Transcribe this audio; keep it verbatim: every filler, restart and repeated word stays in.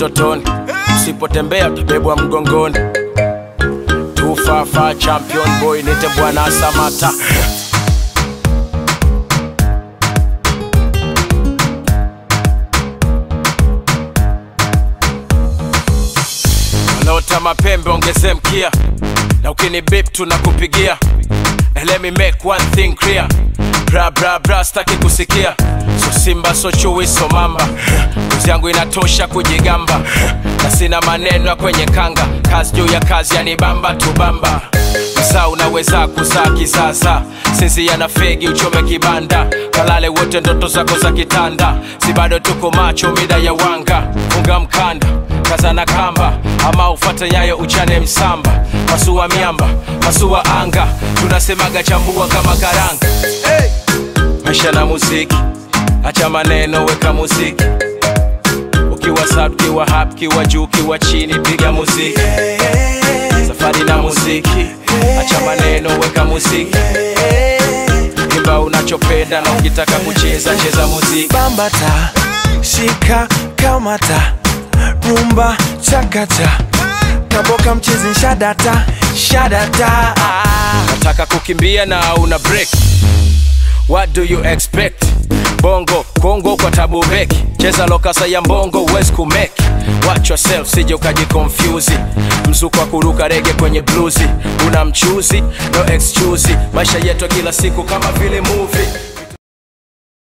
utotoni, usipotembea utabebwa mgongoni. Tufafa champion boy nite Bwana Samata. Lota mapembe ongeze mkia, na ukini beep tunakupigia. And let me make one thing clear, bra bra bra staki kusikia. So simba so chui so mamba, kuzi yangu inatosha kujigamba. Na sina maneno ya kwenye kanga, kazi juu ya kazi yanibamba tubamba. Msa unaweza kuzaa kisasa, sisi yana fegi uchome kibanda. Kalale wote ndoto zako za kitanda, si bado tuko macho mida ya wanga. Funga mkanda, kaza na kamba, ama ufate nyayo uchane msamba. Masua miamba, masua anga, tunasemaga chambua kama karanga. Hey! Maisha na muziki, acha maneno weka muziki. Ukiwa sub, kiwa hap, kiwa juu, kiwa chini, piga muziki. Safari na muziki, acha maneno weka muziki. Imba unachopenda na ukitaka kucheza cheza muziki. Bambata, shika kamata, rumba chakata, kaboka mchezi shadata, shadata. Nataka kukimbia na una break, what do you expect? Bongo, Kongo kwa tabu beki, cheza lokasa ya mbongo uwezi kumeki. Watch yourself sije ukaji confuse, mzuko wa kuruka rege kwenye bluesi. Una mchuzi, no excuse, maisha yetu kila siku kama vile movie.